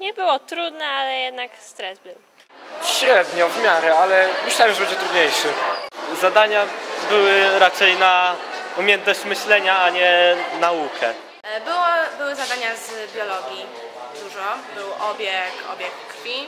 Nie było trudne, ale jednak stres był. Średnio, w miarę, ale myślałem, że będzie trudniejszy. Zadania były raczej na umiejętność myślenia, a nie naukę. Były zadania z biologii dużo. Był obieg krwi.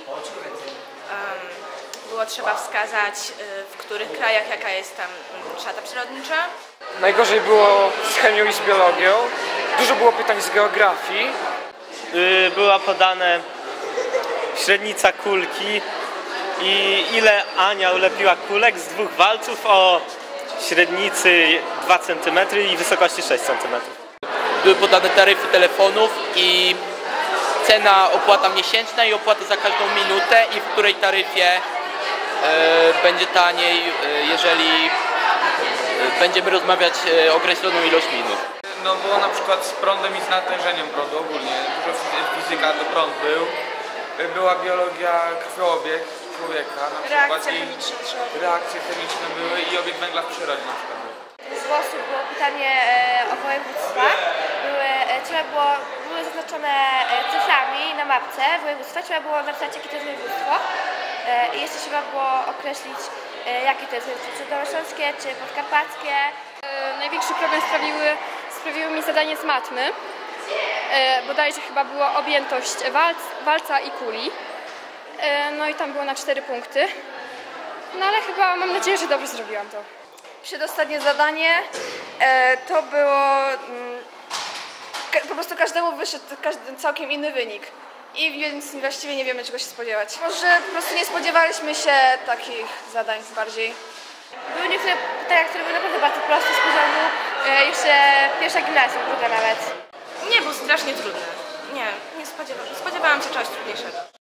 Było trzeba wskazać, w których krajach jaka jest tam szata przyrodnicza. Najgorzej było z chemią i z biologią. Dużo było pytań z geografii. Była podane średnica kulki i ile Ania ulepiła kulek z dwóch walców o średnicy 2 cm i wysokości 6 cm. Były podane taryfy telefonów i cena, opłata miesięczna i opłata za każdą minutę i w której taryfie będzie taniej, jeżeli będziemy rozmawiać określoną ilość minut. No było na przykład z prądem i z natężeniem prądu ogólnie. Dużo fizyka to prąd był. Była biologia, krwiobieg człowieka na przykład. Reakcje chemiczne były i obieg węgla w przyrodzie na przykład. Z WOS-u było pytanie o województwa. Były zaznaczone cyframi na mapce województwa. Trzeba było napisać, jakie to jest województwo. I jeszcze trzeba było określić, jakie to jest województwo, czy dolnośląskie, czy podkarpackie. Największy problem sprawiły mi zadanie z matmy. Bodajże chyba była objętość walca i kuli. No i tam było na 4 punkty. No ale chyba mam nadzieję, że dobrze zrobiłam to. Przedostatnie zadanie to było, po prostu każdemu wyszedł całkiem inny wynik. I więc właściwie nie wiemy, czego się spodziewać. Może po prostu nie spodziewaliśmy się takich zadań bardziej. Były niektóre pytania, które były naprawdę bardzo proste z poziomu jeszcze pierwsza gimnazjum, druga nawet. Nie był strasznie trudny. Nie spodziewałam się czegoś trudniejszego.